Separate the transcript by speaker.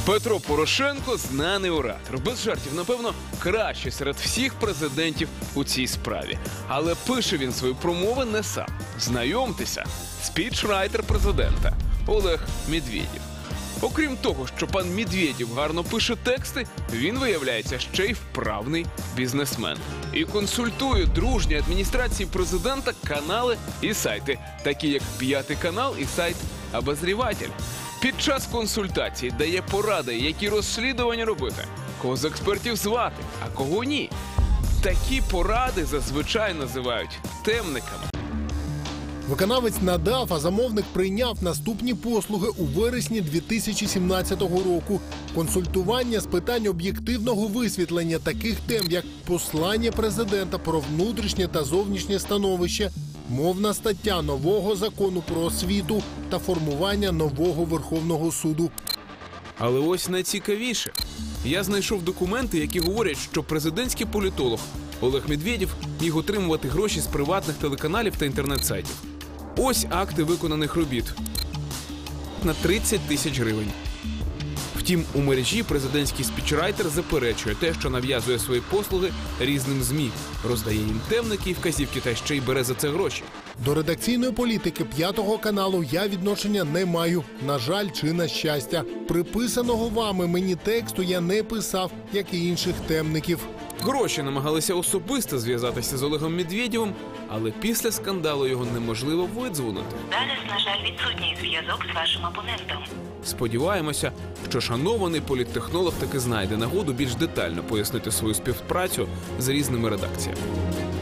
Speaker 1: Петро Порошенко – знаний оратор. Без жартів, напевно, кращий серед всіх президентів у цій справі. Але пише він свої промови не сам. Знайомтеся, спічрайтер президента Олег Медведєв. Окрім того, що пан Медведєв гарно пише тексти, він, виявляється, ще й вправний бізнесмен. І консультує дружній адміністрації президента канали і сайти, такі як «П'ятий канал» і сайт «Обозріватель». Під час консультації дає поради, які розслідування робити, кого з експертів звати, а кого ні. Такі поради зазвичай називають темниками.
Speaker 2: Виконавець надав, а замовник прийняв наступні послуги у вересні 2017 року. Консультування з питань об'єктивного висвітлення таких тем, як послання президента про внутрішнє та зовнішнє становище, мовна стаття нового закону про освіту та формування нового Верховного суду.
Speaker 1: Але ось найцікавіше. Я знайшов документи, які говорять, що президентський політолог Олег Медведєв міг отримувати гроші з приватних телеканалів та інтернет-сайтів. Ось акти виконаних робіт на 30 тисяч гривень. Втім, у мережі президентський спічрайтер заперечує те, що нав'язує свої послуги різним ЗМІ, роздає їм темники і вказівки та ще й бере за це гроші.
Speaker 2: До редакційної політики «П'ятого каналу» я відношення не маю. На жаль, чи на щастя. Приписаного вами мені тексту я не писав, як і інших темників.
Speaker 1: Гроші намагалися особисто зв'язатися з Олегом Медведєвим, але після скандалу його неможливо видзвонити.
Speaker 3: Зараз, на жаль, відсутній зв'язок з вашим абонентом.
Speaker 1: Сподіваємося, що шанований політтехнолог таки знайде нагоду більш детально пояснити свою співпрацю з різними редакціями.